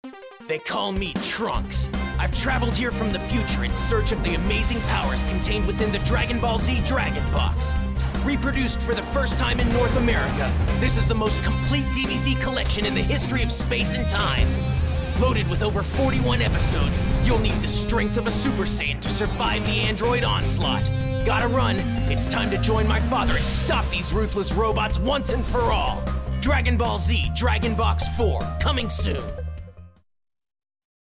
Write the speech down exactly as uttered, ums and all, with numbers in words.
They call me Trunks. I've traveled here from the future in search of the amazing powers contained within the Dragon Ball Z Dragon Box. Reproduced for the first time in North America, this is the most complete D V D collection in the history of space and time. Loaded with over forty-one episodes, you'll need the strength of a Super Saiyan to survive the android onslaught. Gotta run. It's time to join my father and stop these ruthless robots once and for all. Dragon Ball Z Dragon Box four, coming soon.